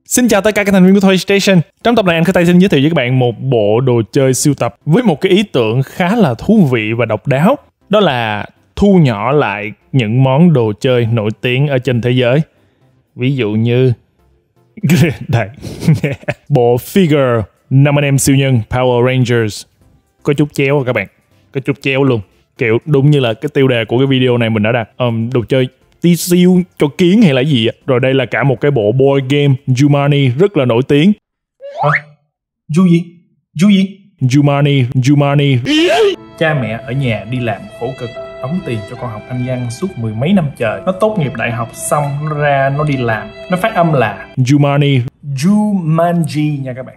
Xin chào tất cả các thành viên của Toy Station. Trong tập này anh Khởi xin giới thiệu với các bạn một bộ đồ chơi sưu tập với một cái ý tưởng khá là thú vị và độc đáo. Đó là thu nhỏ lại những món đồ chơi nổi tiếng ở trên thế giới. Ví dụ như đây. Bộ figure 5 anh em siêu nhân Power Rangers. Có chút chéo rồi các bạn. Có chút chéo luôn. Kiểu đúng như là cái tiêu đề của cái video này mình đã đặt. Đồ chơi tí siêu cho kiến hay là gì ạ? Rồi đây là cả một cái bộ board game Jumanji rất là nổi tiếng. Jumanji. Cha mẹ ở nhà đi làm khổ cực, đóng tiền cho con học Anh văn suốt mười mấy năm trời. Nó tốt nghiệp đại học xong, nó ra nó đi làm. Nó phát âm là Jumanji nha các bạn.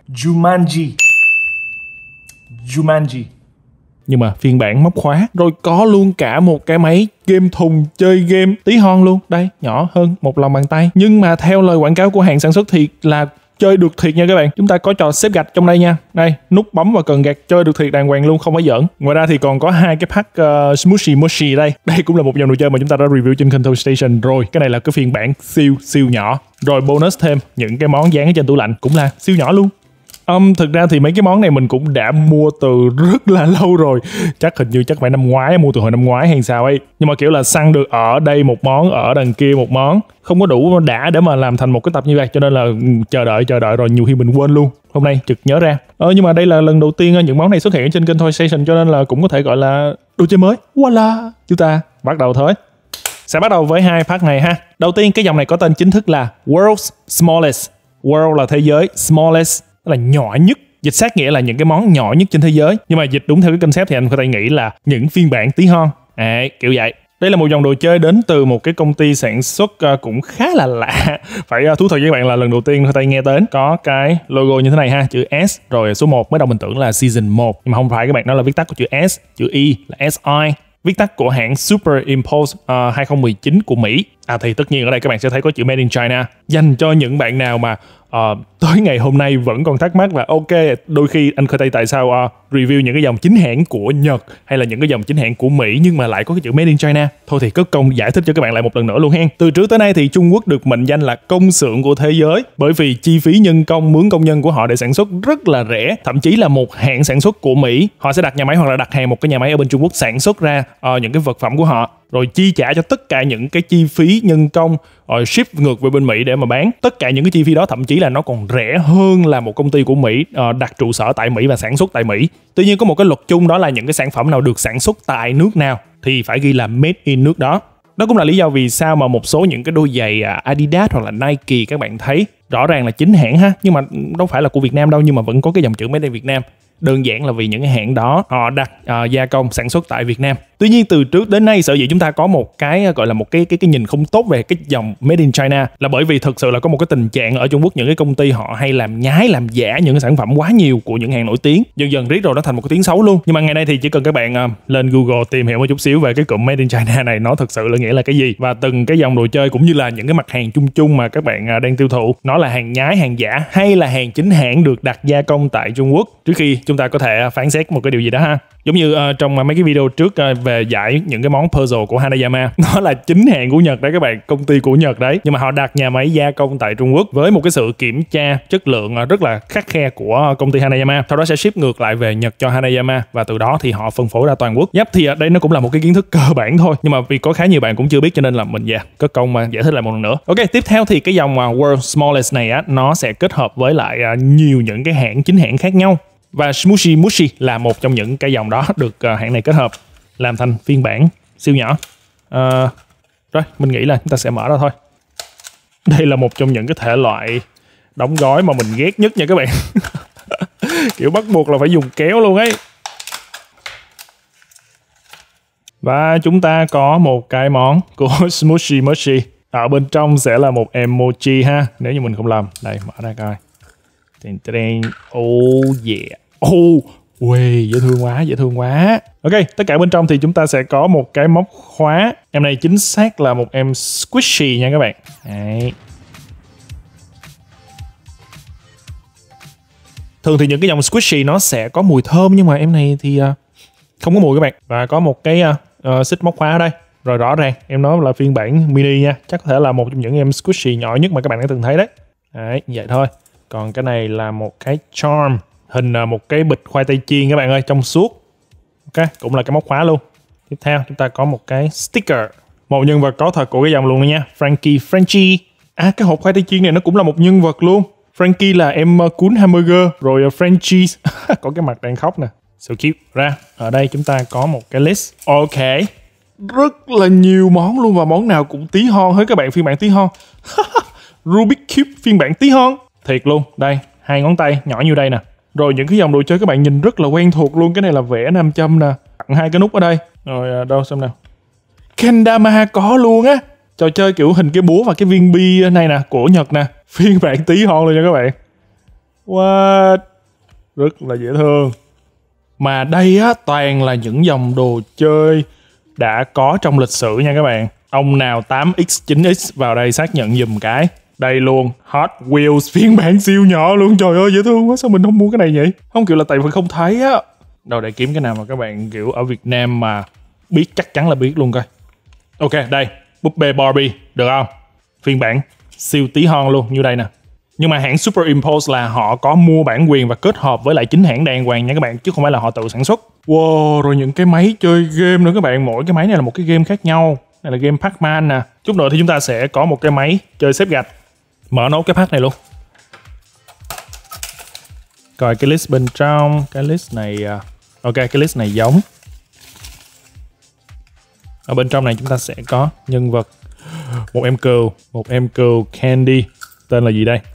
Jumanji. Nhưng mà phiên bản móc khóa. Rồi có luôn cả một cái máy game thùng chơi game tí hon luôn. Đây, nhỏ hơn một lòng bàn tay. Nhưng mà theo lời quảng cáo của hàng sản xuất thì là chơi được thiệt nha các bạn. Chúng ta có trò xếp gạch trong đây nha. Đây, nút bấm và cần gạt chơi được thiệt đàng hoàng luôn, không phải giỡn. Ngoài ra thì còn có hai cái pack Smushy Mushy đây. Đây cũng là một dòng đồ chơi mà chúng ta đã review trên kênh Toy Station rồi. Cái này là cái phiên bản siêu nhỏ. Rồi bonus thêm những cái món dán ở trên tủ lạnh cũng là siêu nhỏ luôn. Thực ra thì mấy cái món này mình cũng đã mua từ rất là lâu rồi. Chắc phải năm ngoái, mua từ hồi năm ngoái hay sao ấy. Nhưng mà kiểu là săn được ở đây một món, ở đằng kia một món, không có đủ đã để mà làm thành một cái tập như vậy. Cho nên là chờ đợi rồi nhiều khi mình quên luôn. Hôm nay chợt nhớ ra. Nhưng mà đây là lần đầu tiên những món này xuất hiện trên kênh Toy Station, cho nên là cũng có thể gọi là đồ chơi mới. Voila, chúng ta bắt đầu thôi. Sẽ bắt đầu với hai pack này ha. Đầu tiên cái dòng này có tên chính thức là World's Smallest. World là thế giới, Smallest là nhỏ nhất, dịch sát nghĩa là những cái món nhỏ nhất trên thế giới. Nhưng mà dịch đúng theo cái concept thì anh có thể nghĩ là những phiên bản tí hon, kiểu vậy. Đây là một dòng đồ chơi đến từ một cái công ty sản xuất cũng khá là lạ. Phải thú thật với các bạn là lần đầu tiên có thể nghe đến. Có cái logo như thế này ha, chữ S rồi số 1. Mới đầu mình tưởng là Season 1, nhưng mà không phải các bạn, đó là viết tắt của chữ S, chữ I là SI. Viết tắt của hãng Super Impulse 2019 của Mỹ. Thì tất nhiên ở đây các bạn sẽ thấy có chữ Made in China. Dành cho những bạn nào mà tới ngày hôm nay vẫn còn thắc mắc là ok, đôi khi anh Khởi tại sao review những cái dòng chính hãng của Nhật hay là những cái dòng chính hãng của Mỹ nhưng mà lại có cái chữ Made in China. Thôi thì cất công giải thích cho các bạn lại một lần nữa luôn hen. Từ trước tới nay thì Trung Quốc được mệnh danh là công xưởng của thế giới bởi vì chi phí nhân công, mướn công nhân của họ để sản xuất rất là rẻ. Thậm chí là một hãng sản xuất của Mỹ, họ sẽ đặt nhà máy hoặc là đặt hàng một cái nhà máy ở bên Trung Quốc sản xuất ra những cái vật phẩm của họ, rồi chi trả cho tất cả những cái chi phí nhân công, rồi ship ngược về bên Mỹ để mà bán. Tất cả những cái chi phí đó thậm chí là nó còn rẻ hơn là một công ty của Mỹ đặt trụ sở tại Mỹ và sản xuất tại Mỹ. Tuy nhiên có một cái luật chung, đó là những cái sản phẩm nào được sản xuất tại nước nào thì phải ghi là made in nước đó. Đó cũng là lý do vì sao mà một số những cái đôi giày Adidas hoặc là Nike các bạn thấy rõ ràng là chính hãng ha, nhưng mà đâu phải là của Việt Nam đâu, nhưng mà vẫn có cái dòng chữ Made in Việt Nam. Đơn giản là vì những cái hãng đó họ đặt gia công sản xuất tại Việt Nam. Tuy nhiên từ trước đến nay sở dĩ chúng ta có một cái gọi là một cái nhìn không tốt về cái dòng Made in China là bởi vì thực sự là có một cái tình trạng ở Trung Quốc, những cái công ty họ hay làm nhái, làm giả những cái sản phẩm quá nhiều của những hàng nổi tiếng, dần dần riết rồi nó thành một cái tiếng xấu luôn. Nhưng mà ngày nay thì chỉ cần các bạn lên Google tìm hiểu một chút xíu về cái cụm Made in China này, nó thực sự là nghĩa là cái gì, và từng cái dòng đồ chơi cũng như là những cái mặt hàng chung mà các bạn đang tiêu thụ, nó là hàng nhái, hàng giả hay là hàng chính hãng được đặt gia công tại Trung Quốc, trước khi chúng ta có thể phán xét một cái điều gì đó ha. Giống như trong mấy cái video trước về giải những cái món puzzle của Hanayama, nó là chính hãng của Nhật đấy các bạn, công ty của Nhật đấy, nhưng mà họ đặt nhà máy gia công tại Trung Quốc với một cái sự kiểm tra chất lượng rất là khắt khe của công ty Hanayama, sau đó sẽ ship ngược lại về Nhật cho Hanayama và từ đó thì họ phân phối ra toàn quốc. Thì đây nó cũng là một cái kiến thức cơ bản thôi, nhưng mà vì có khá nhiều bạn cũng chưa biết cho nên là mình cất công mà giải thích lại một lần nữa. Ok, tiếp theo thì cái dòng World's Smallest này nó sẽ kết hợp với lại nhiều những cái hãng chính hãng khác nhau. Và Smushy Mushy là một trong những cái dòng đó được hãng này kết hợp làm thành phiên bản siêu nhỏ. Rồi, mình nghĩ là chúng ta sẽ mở ra thôi. Đây là một trong những cái thể loại đóng gói mà mình ghét nhất nha các bạn. Kiểu bắt buộc là phải dùng kéo luôn ấy. Và chúng ta có một cái món của Smushy Mushy. Ở bên trong sẽ là một emoji ha, nếu như mình không lầm. Đây, mở ra coi. Oh yeah. Dễ thương quá. Ok, tất cả bên trong thì chúng ta sẽ có một cái móc khóa. Em này chính xác là một em squishy nha các bạn. Đấy. Thường thì những cái dòng squishy nó sẽ có mùi thơm, nhưng mà em này thì không có mùi các bạn. Và có một cái xích móc khóa ở đây. Rồi rõ ràng em nói là phiên bản mini nha. Chắc có thể là một trong những em squishy nhỏ nhất mà các bạn đã từng thấy đấy. Đấy, vậy thôi. Còn cái này là một cái charm, hình một cái bịch khoai tây chiên các bạn ơi, trong suốt. Ok, cũng là cái móc khóa luôn. Tiếp theo chúng ta có một cái sticker, một nhân vật có thật của cái dòng luôn đó nha, Frankie Frenchie. À, cái hộp khoai tây chiên này nó cũng là một nhân vật luôn. Frankie là em cuốn hamburger, rồi Frenchie có cái mặt đang khóc nè. So cute. Ra, ở đây chúng ta có một cái list. Ok, rất là nhiều món luôn, và món nào cũng tí hon hết các bạn, phiên bản tí hon. Rubik Cube phiên bản tí hon. Thiệt luôn, đây, 2 ngón tay nhỏ như đây nè. Rồi những cái dòng đồ chơi các bạn nhìn rất là quen thuộc luôn. Cái này là vẽ nam châm nè, tặng 2 cái nút ở đây. Rồi đâu xem nào. Kendama có luôn á. Trò chơi kiểu hình cái búa và cái viên bi này nè, của Nhật nè. Phiên bản tí hon luôn nha các bạn. What? Rất là dễ thương. Mà đây á, toàn là những dòng đồ chơi đã có trong lịch sử nha các bạn. Ông nào 8X, 9X vào đây xác nhận giùm cái. Đây luôn, Hot Wheels phiên bản siêu nhỏ luôn. Trời ơi, dễ thương quá, sao mình không mua cái này vậy? Không, kiểu là tại vì không thấy á. Đâu để kiếm cái nào mà các bạn kiểu ở Việt Nam mà biết, chắc chắn là biết luôn coi. Ok, đây, búp bê Barbie, được không? Phiên bản siêu tí hon luôn, như đây nè. Nhưng mà hãng Super Impulse là họ có mua bản quyền và kết hợp với lại chính hãng đàng hoàng nha các bạn, chứ không phải là họ tự sản xuất. Wow, rồi những cái máy chơi game nữa các bạn. Mỗi cái máy này là một cái game khác nhau. Đây là game Pac-Man nè. Chút nữa thì chúng ta sẽ có một cái máy chơi xếp gạch. Mở nốt cái pack này luôn. Coi cái list bên trong. Cái list này... Ok, cái list này giống. Ở bên trong này chúng ta sẽ có nhân vật. Một em cừu. Một em cừu Candy. Tên là gì đây?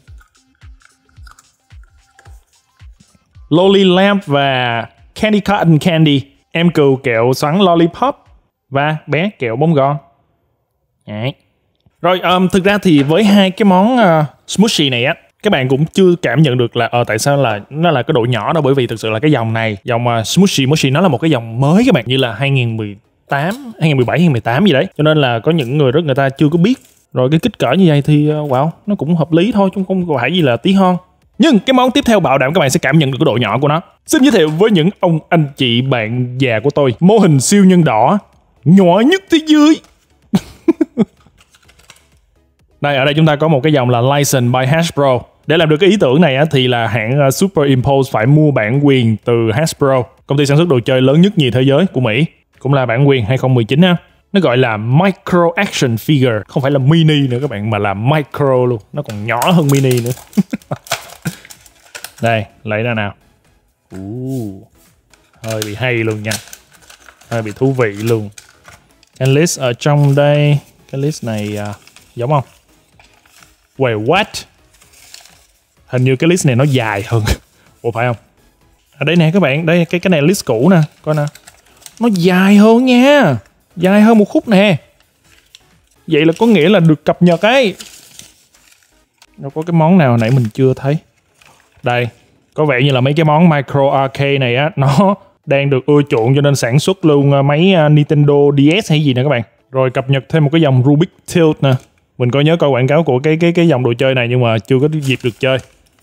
Lolly Lamp và Candy Cotton Candy. Em cừu kẹo xoắn Lollipop. Và bé kẹo bông gòn. Đấy. Rồi, thực ra thì với 2 cái món Smushy này á, các bạn cũng chưa cảm nhận được là tại sao là nó là cái độ nhỏ đâu. Bởi vì thực sự là cái dòng này, dòng Smushy nó là một cái dòng mới các bạn, như là 2017, 2018 gì đấy. Cho nên là có những người ta chưa có biết. Rồi cái kích cỡ như vậy thì wow, nó cũng hợp lý thôi, chứ không phải gì là tí hon. Nhưng cái món tiếp theo bảo đảm các bạn sẽ cảm nhận được cái độ nhỏ của nó. Xin giới thiệu với những ông anh chị bạn già của tôi, mô hình siêu nhân đỏ nhỏ nhất thế giới. Đây, ở đây chúng ta có một cái dòng là License by Hasbro. Để làm được cái ý tưởng này á, thì là hãng Super Impulse phải mua bản quyền từ Hasbro, công ty sản xuất đồ chơi lớn nhất nhì thế giới của Mỹ. Cũng là bản quyền 2019 ha. Nó gọi là Micro Action Figure. Không phải là mini nữa các bạn, mà là micro luôn. Nó còn nhỏ hơn mini nữa. Đây, lấy ra nào. Hơi bị hay luôn nha. Hơi bị thú vị luôn. Cái list ở trong đây. Cái list này giống không? Wait, what? Hình như cái list này nó dài hơn. Ủa phải không? Ở đây nè các bạn. Đây, cái này là list cũ nè. Coi nè. Nó dài hơn nha. Dài hơn một khúc nè. Vậy là có nghĩa là được cập nhật ấy. Đâu có cái món nào nãy mình chưa thấy. Đây. Có vẻ như là mấy cái món Micro Arcade này á, nó đang được ưa chuộng cho nên sản xuất luôn máy Nintendo DS hay gì nè các bạn. Rồi cập nhật thêm một cái dòng Rubik Tilt nè. Mình có nhớ coi quảng cáo của cái dòng đồ chơi này nhưng mà chưa có dịp được chơi.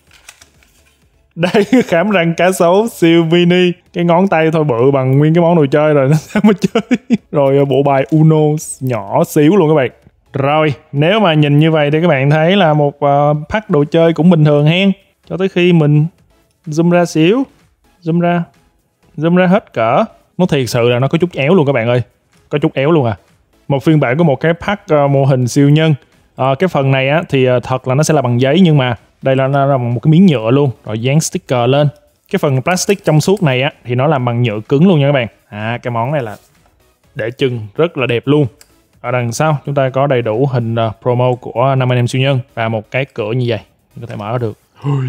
Đây, khảm răng cá sấu siêu mini. Cái ngón tay thôi bự bằng nguyên cái món đồ chơi rồi, nó sao mà chơi. Rồi bộ bài Uno nhỏ xíu luôn các bạn. Rồi, nếu mà nhìn như vậy thì các bạn thấy là một pack đồ chơi cũng bình thường hen. Cho tới khi mình zoom ra xíu. Zoom ra hết cỡ. Nó thiệt sự là nó có chút éo luôn các bạn ơi. Có chút éo luôn à. Một phiên bản của một cái pack mô hình siêu nhân. Cái phần này á thì thật là nó sẽ là bằng giấy, nhưng mà đây là một cái miếng nhựa luôn, rồi dán sticker lên. Cái phần plastic trong suốt này á thì nó làm bằng nhựa cứng luôn nha các bạn. Cái món này là để trưng rất là đẹp luôn. Ở đằng sau chúng ta có đầy đủ hình promo của 5 anh em siêu nhân và một cái cửa như vậy, có thể mở được.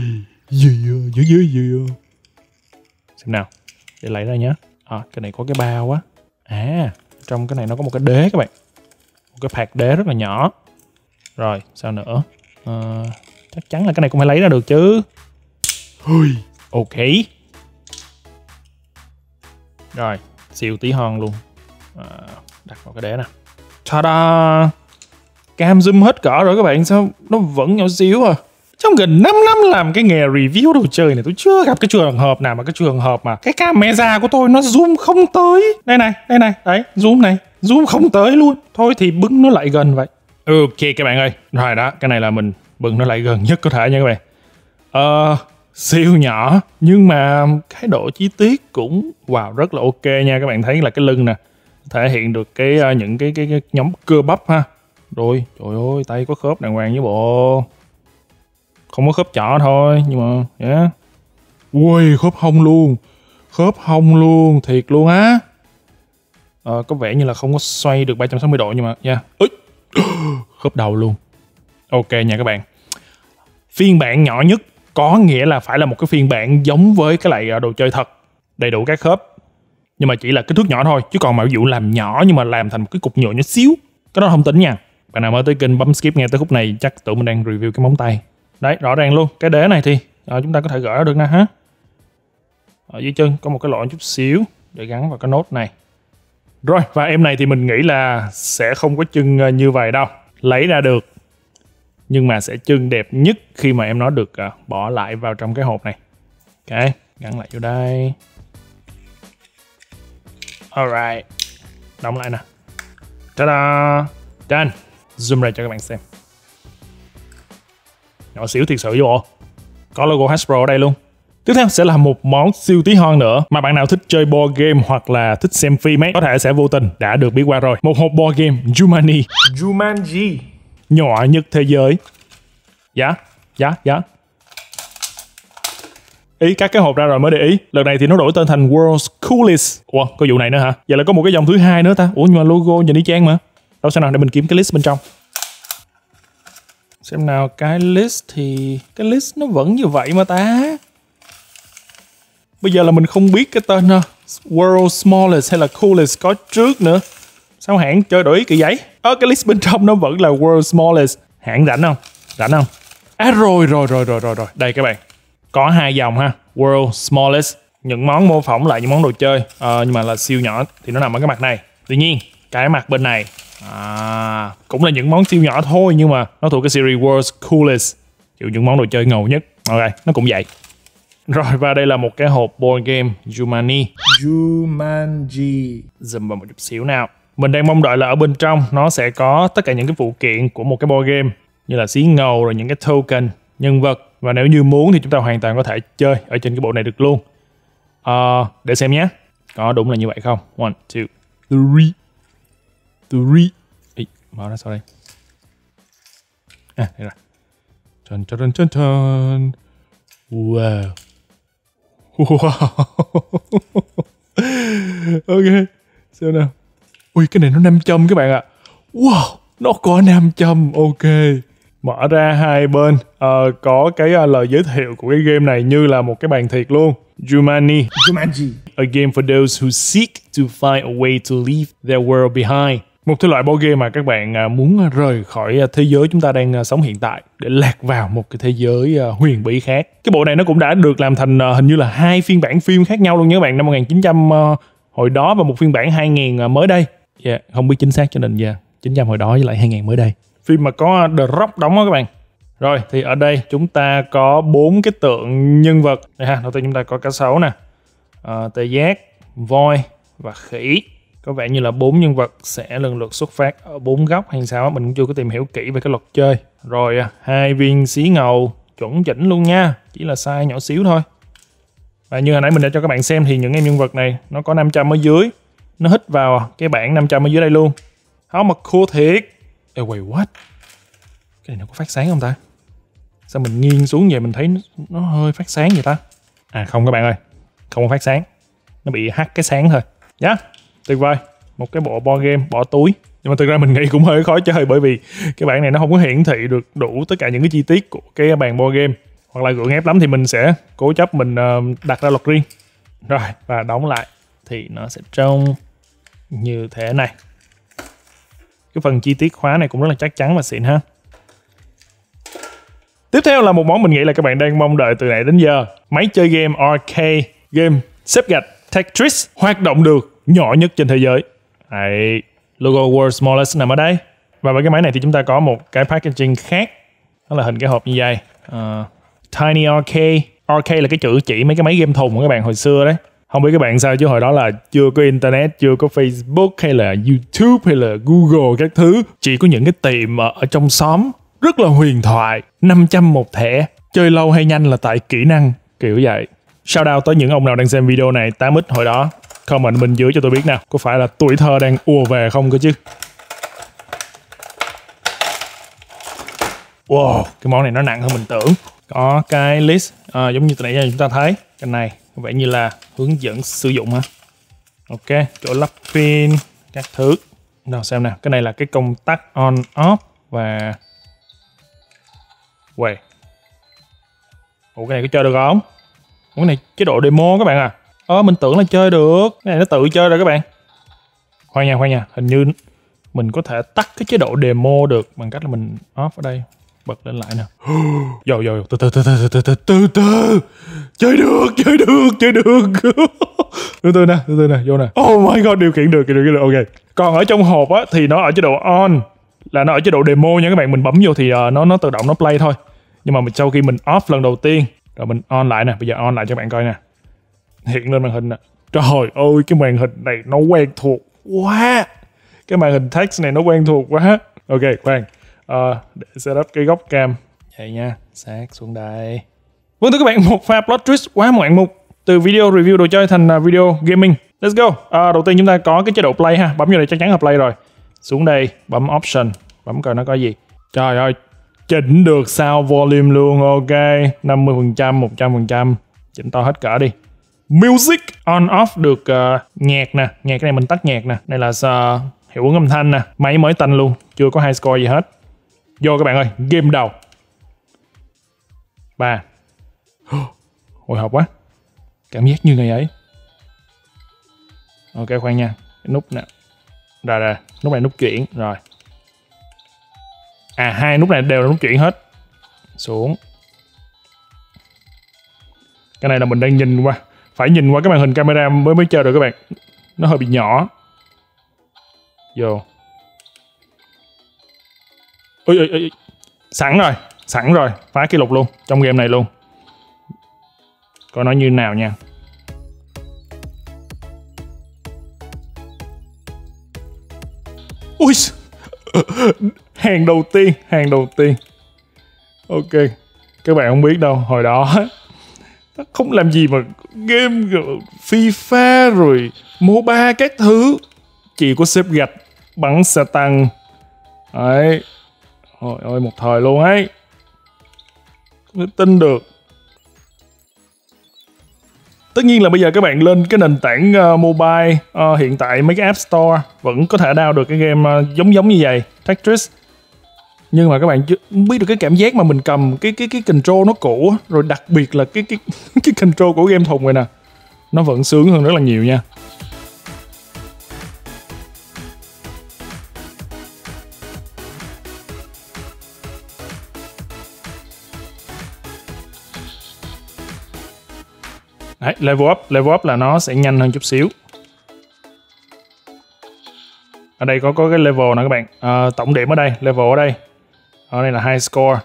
Xem nào, để lấy ra nhé. Cái này có cái bao á. Trong cái này nó có một cái đế các bạn, một cái hạt đế rất là nhỏ. Rồi sao nữa? Chắc chắn là cái này cũng phải lấy ra được chứ. Ok. Rồi siêu tí hon luôn. Đặt vào cái đế nè. Ta-da! Cam zoom hết cỡ rồi các bạn. Sao nó vẫn nhỏ xíu à. Trong gần 5 năm làm cái nghề review đồ chơi này, tôi chưa gặp cái trường hợp nào mà cái camera của tôi nó zoom không tới. Đây này, đấy, zoom này, zoom không tới luôn. Thôi thì bưng nó lại gần vậy. Ok các bạn ơi. Rồi đó, cái này là mình bưng nó lại gần nhất có thể nha các bạn. Siêu nhỏ nhưng mà cái độ chi tiết cũng wow rất là ok nha. Các bạn thấy là cái lưng nè thể hiện được những cái nhóm cơ bắp ha. Rồi trời ơi, tay có khớp đàng hoàng với bộ, không có khớp chỏ thôi nhưng mà yeah. Ui, khớp hông luôn, thiệt luôn á. Có vẻ như là không có xoay được 360 độ nhưng mà nha. Khớp đầu luôn. Ok nha các bạn. Phiên bản nhỏ nhất có nghĩa là phải là một cái phiên bản giống với cái loại đồ chơi thật, đầy đủ các khớp, nhưng mà chỉ là kích thước nhỏ thôi. Chứ còn mà ví dụ làm nhỏ nhưng mà làm thành một cái cục nhựa nhỏ xíu, cái đó không tính nha. Bạn nào mới tới kênh bấm skip nghe tới khúc này chắc tụi mình đang review cái móng tay. Đấy, rõ ràng luôn. Cái đế này thì chúng ta có thể gỡ ra được nè ha. Ở dưới chân có một cái lỗ chút xíu để gắn vào cái nốt này. Rồi, và em này thì mình nghĩ là sẽ không có chân như vậy đâu. Lấy ra được, nhưng mà sẽ chân đẹp nhất khi mà em nó được bỏ lại vào trong cái hộp này. Ok, gắn lại vô đây. Alright, đóng lại nè. Ta-da! Done. Zoom ra cho các bạn xem. Nhỏ xíu thiệt sự vô. Có logo Hasbro ở đây luôn. Tiếp theo sẽ là một món siêu tí hon nữa mà bạn nào thích chơi board game hoặc là thích xem phim ấy có thể sẽ vô tình đã được biết qua rồi. Một hộp board game Jumanji nhỏ nhất thế giới. Dạ. Ý cắt cái hộp ra rồi mới để ý. Lần này thì nó đổi tên thành World's Coolest. Ủa, có vụ này nữa hả? Vậy là có một cái dòng thứ hai nữa ta. Ủa nhưng mà logo nhìn y chang mà. Đâu xem nào để mình kiếm cái list bên trong. Xem nào, cái list thì cái list nó vẫn như vậy mà ta. Bây giờ là mình không biết cái tên World's Smallest hay là Coolest có trước nữa. Sao hãng chơi đổi ý kỳ giấy? Cái list bên trong nó vẫn là World's Smallest. Hãng rảnh không? Rồi. Đây các bạn. Có hai dòng ha. World's Smallest, những món mô phỏng lại những món đồ chơi nhưng mà là siêu nhỏ thì nó nằm ở cái mặt này. Tuy nhiên cái mặt bên này cũng là những món siêu nhỏ thôi nhưng mà nó thuộc cái series World's Coolest, kiểu những món đồ chơi ngầu nhất. Ok, nó cũng vậy. Rồi, và đây là một cái hộp board game Jumanji. Zoom vào một chút xíu nào. Mình đang mong đợi là ở bên trong nó sẽ có tất cả những cái phụ kiện của một cái board game, như là xí ngầu rồi những cái token, nhân vật. Và nếu như muốn thì chúng ta hoàn toàn có thể chơi ở trên cái bộ này được luôn. Để xem nhé. Có đúng là như vậy không? 1, 2, 3. Ê, mở ra sau đây. Đây rồi. Chân. Wow. Ok, xem nào. Ui, cái này nó 5 châm các bạn ạ. Wow, nó có 5 châm. Ok. Mở ra hai bên có cái lời giới thiệu của cái game này như là một cái bàn thiệt luôn. Jumanji, a game for those who seek to find a way to leave their world behind. Một thể loại board game mà các bạn muốn rời khỏi thế giới chúng ta đang sống hiện tại để lạc vào một cái thế giới huyền bí khác. Cái bộ này nó cũng đã được làm thành hình như là 2 phiên bản phim khác nhau luôn nha các bạn. Năm 1900 hồi đó và một phiên bản 2000 mới đây. Không biết chính xác cho nên 900 hồi đó với lại 2000 mới đây. Phim mà có The Rock đóng đó các bạn. Rồi thì ở đây chúng ta có 4 cái tượng nhân vật. Đây ha, đầu tiên chúng ta có cá sấu nè, tê giác, voi và khỉ. Có vẻ như là 4 nhân vật sẽ lần lượt xuất phát ở 4 góc hay sao á, mình cũng chưa có tìm hiểu kỹ về cái luật chơi. Rồi 2 viên xí ngầu chuẩn chỉnh luôn nha, chỉ là size nhỏ xíu thôi. Và như hồi nãy mình đã cho các bạn xem thì những em nhân vật này nó có 500 ở dưới, nó hít vào cái bảng 500 ở dưới đây luôn. How mà cool thiệt. Ê wait, what? Cái này nó có phát sáng không ta? Sao mình nghiêng xuống vậy mình thấy nó hơi phát sáng vậy ta? Không các bạn ơi, không có phát sáng, nó bị hắt cái sáng thôi. Tuyệt vời, một cái bộ board game bỏ túi. Nhưng mà thực ra mình nghĩ cũng hơi khó chơi bởi vì cái bảng này nó không có hiển thị được đủ tất cả những cái chi tiết của cái bàn board game. Hoặc là gượng ép lắm thì mình sẽ cố chấp mình đặt ra luật riêng. Rồi, và đóng lại thì nó sẽ trông như thế này. Cái phần chi tiết khóa này cũng rất là chắc chắn và xịn ha. Tiếp theo là một món mình nghĩ là các bạn đang mong đợi từ nãy đến giờ. Máy chơi game arcade game xếp gạch Tetris hoạt động được nhỏ nhất trên thế giới. Đấy, logo World's Smallest nằm ở đây. Và với cái máy này thì chúng ta có một cái packaging khác. Đó là hình cái hộp như vậy. Tiny Arcade. Arcade là cái chữ chỉ mấy cái máy game thùng của các bạn hồi xưa đấy. Không biết các bạn sao chứ hồi đó là chưa có internet, chưa có Facebook hay là YouTube hay là Google các thứ. Chỉ có những cái tiệm ở trong xóm rất là huyền thoại. 500 một thẻ, chơi lâu hay nhanh là tại kỹ năng, kiểu vậy. Shout out tới những ông nào đang xem video này 8x hồi đó. Comment bên dưới cho tôi biết nào, có phải là tuổi thơ đang ùa về không cơ chứ. Wow, cái món này nó nặng hơn mình tưởng. Có cái list giống như từ nãy giờ chúng ta thấy. Cái này có vẻ như là hướng dẫn sử dụng hả? Ok, chỗ lắp pin, các thứ. Nào xem nào, cái này là cái công tắc on off và Ủa cái này có chơi được không? Cái này chế độ demo các bạn à. Mình tưởng là chơi được. Cái này nó tự chơi rồi các bạn. Khoan nha, hình như mình có thể tắt cái chế độ demo được bằng cách là mình off ở đây, bật lên lại nè. Vô, từ. Chơi được. Từ từ nè, vô nè. Oh my god, điều khiển được, ok. Còn ở trong hộp á thì nó ở chế độ on, là nó ở chế độ demo nha các bạn. Mình bấm vô thì nó tự động nó play thôi. Nhưng mà sau khi mình off lần đầu tiên rồi mình on lại nè, bây giờ on lại cho bạn coi nè. Hiện lên màn hình nè. Trời ơi, cái màn hình này nó quen thuộc quá. Cái màn hình text này nó quen thuộc quá. Ok, khoan. Để setup cái góc cam. Vậy nha, sát xuống đây. Vâng thưa các bạn, một pha plot twist quá ngoạn mục. Từ video review đồ chơi thành video gaming. Let's go. Đầu tiên chúng ta có cái chế độ play ha. Bấm vô đây chắc chắn là play rồi. Xuống đây, bấm option. Bấm coi nó có gì. Trời ơi, chỉnh được sound volume luôn. Ok, 50%, 100%. Chỉnh to hết cỡ đi. Music on off được nhạc nè. Nhạc cái này mình tắt nhạc nè. Đây là hiệu ứng âm thanh nè. Máy mới tanh luôn, chưa có high score gì hết. Vô các bạn ơi, game đầu. 3. Hồi hộp quá. Cảm giác như ngày ấy. Ok, khoan nha. Cái nút nè. Rồi. Nút này nút chuyển. Rồi. Hai nút này đều là nút chuyển hết. Xuống. Cái này là mình đang nhìn qua. Phải nhìn qua cái màn hình camera mới chơi được các bạn. Nó hơi bị nhỏ. Vô. Ôi. Sẵn rồi. Phá kỷ lục luôn. Trong game này luôn. Coi nó như nào nha. Ui, hàng đầu tiên. Ok, các bạn không biết đâu, hồi đó không làm gì mà game FIFA rồi MOBA các thứ, chỉ có xếp gạch, bắn xe tăng. Đấy. Ôi ơi, một thời luôn ấy. Không thể tin được. Tất nhiên là bây giờ các bạn lên cái nền tảng mobile, hiện tại mấy cái app store vẫn có thể download được cái game giống như vậy, Tetris. Nhưng mà các bạn chưa biết được cái cảm giác mà mình cầm cái control nó cũ, rồi đặc biệt là cái control của game thùng này nè, nó vẫn sướng hơn rất là nhiều nha. Đấy, level up là nó sẽ nhanh hơn chút xíu. Ở đây có cái level nè các bạn. Tổng điểm ở đây, level ở đây. Ở đây là high score.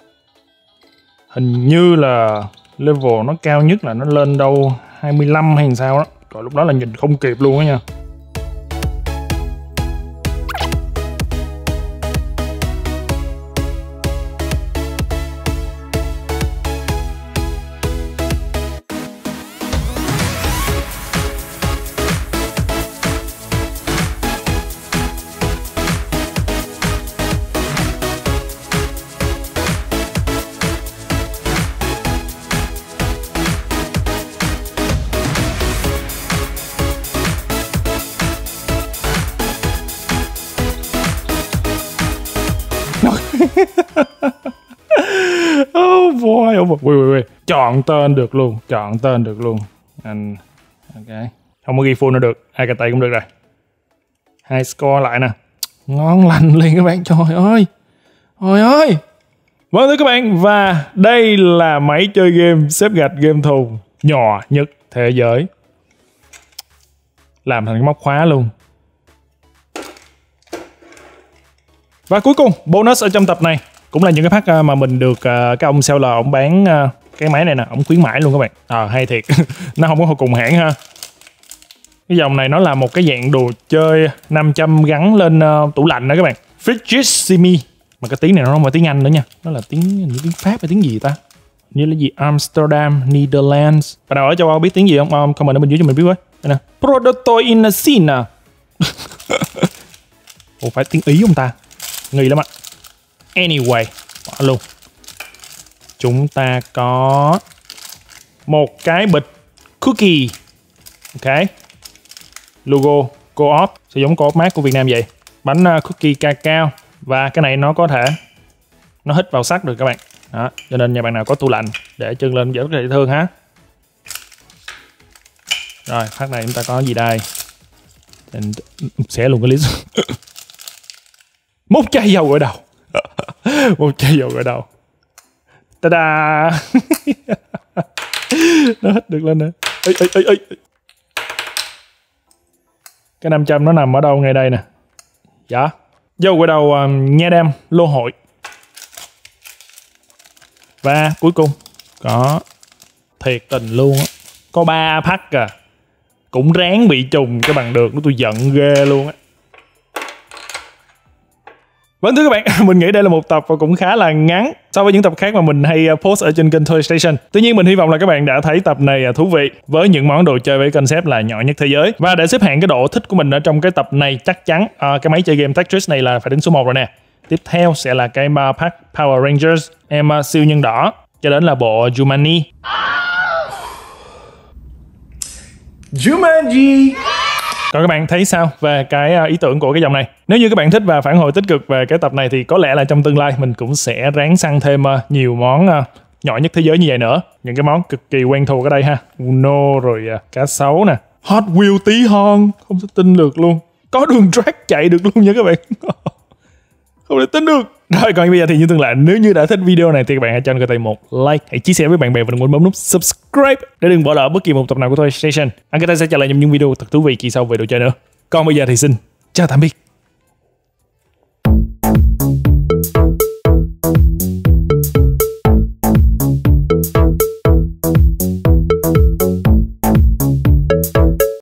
Hình như là level nó cao nhất là nó lên đâu 25 hay sao đó. Rồi lúc đó là nhìn không kịp luôn á nha. Oh boy. Wait. Chọn tên được luôn. Anh ok. Không có ghi full nữa được. Hai cái tay cũng được rồi. High score lại nè. Ngon lành liền các bạn. Trời ơi. Vâng thưa các bạn, và đây là máy chơi game xếp gạch game thùng nhỏ nhất thế giới. Làm thành cái móc khóa luôn. Và cuối cùng, bonus ở trong tập này cũng là những cái pack mà mình được cái ông seller ông bán cái máy này nè, ông khuyến mãi luôn các bạn. Hay thiệt. Nó không có cùng hãng ha. Cái dòng này nó là một cái dạng đồ chơi 500 gắn lên tủ lạnh đó các bạn. Frigissimi. Mà cái tiếng này nó không phải tiếng Anh nữa nha, nó là tiếng Pháp hay tiếng gì ta, như là gì Amsterdam, Netherlands. Bạn nào ở châu Âu biết tiếng gì không? Comment ở bên dưới cho mình biết với. Đây nè, Prodotto in Cina. Ủa phải tiếng Ý không ta? Nghi lắm ạ. Anyway, bỏ luôn. Chúng ta có một cái bịch cookie. Ok. Logo Co-op, sẽ giống Co-op Mart của Việt Nam vậy. Bánh cookie cacao. Và cái này nó có thể nó hít vào sắt được các bạn. Đó, cho nên nhà bạn nào có tủ lạnh để chân lên rất là dễ thương ha. Rồi, phát này chúng ta có gì đây? Xé luôn cái list. Một chai dầu gội đầu. Một chai dầu gội đầu. Ta-da. Nó hít được lên nữa. Ê. Cái 500 nó nằm ở đâu ngay đây nè. Dạ. Dầu gội đầu nha đam lô hội. Và cuối cùng có thiệt tình luôn á, có 3 pack à. Cũng ráng bị trùng cho bằng được, nó tôi giận ghê luôn á. Vâng thưa các bạn, mình nghĩ đây là một tập và cũng khá là ngắn so với những tập khác mà mình hay post ở trên kênh Toy Station. Tuy nhiên mình hy vọng là các bạn đã thấy tập này thú vị với những món đồ chơi với concept là nhỏ nhất thế giới. Và để xếp hạng cái độ thích của mình ở trong cái tập này, chắc chắn cái máy chơi game Tetris này là phải đứng số 1 rồi nè. Tiếp theo sẽ là cái pack Power Rangers, em siêu nhân đỏ, cho đến là bộ Jumanji. Còn các bạn thấy sao về cái ý tưởng của cái dòng này? Nếu như các bạn thích và phản hồi tích cực về cái tập này thì có lẽ là trong tương lai mình cũng sẽ ráng săn thêm nhiều món nhỏ nhất thế giới như vậy nữa. Những cái món cực kỳ quen thuộc ở đây ha. Uno rồi cá sấu nè. Hot Wheels tí hon, không thể tin được luôn. Có đường drag chạy được luôn nha các bạn. Không thể tin được. Rồi còn bây giờ thì như thường lệ, nếu như đã thích video này thì các bạn hãy cho Anh một like, hãy chia sẻ với bạn bè và đừng quên bấm nút subscribe để đừng bỏ lỡ bất kỳ một tập nào của Toy Station. Anh sẽ trả lại những video thật thú vị kỳ sau về đồ chơi nữa. Còn bây giờ thì xin chào tạm biệt.